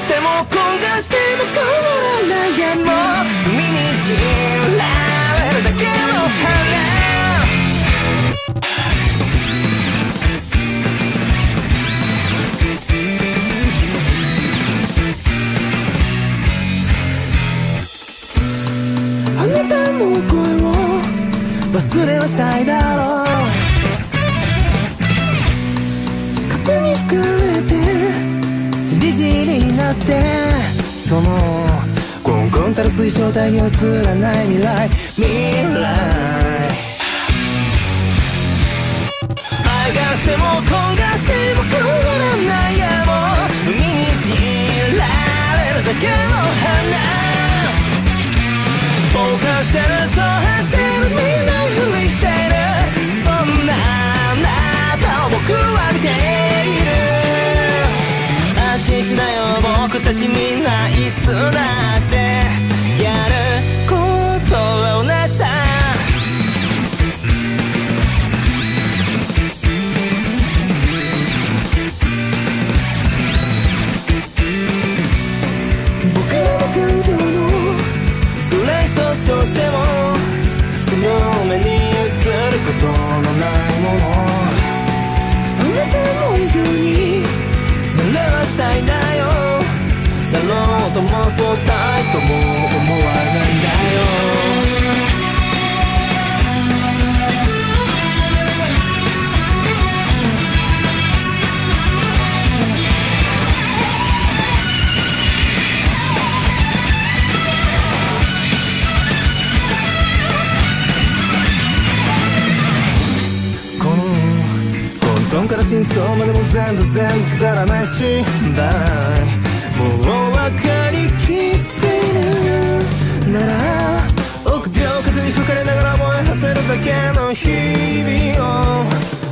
しても焦がしても変わらないやもう海に散られるだけの花あなたの声を忘れはしたいだろう風に吹かれてじりじりになってそのコンコンたる水晶体に映らない未来愛がしても焦がしても変わらないやもう海に散られるだけの花ぼかしてるそう走る見ないふりしているそんなあなたを僕は見ている安心しなよ僕たちみんないつだってやることは同じさ僕らの感情のどれ一つとしてもその目に映ることのないものあなたのようになれはしたいんだよだろうともそうしたいとも思わないんだよ根本から真相までも全部くだらないしだもう分かりきっているなら臆病風に吹かれながら燃え馳せるだけの日々を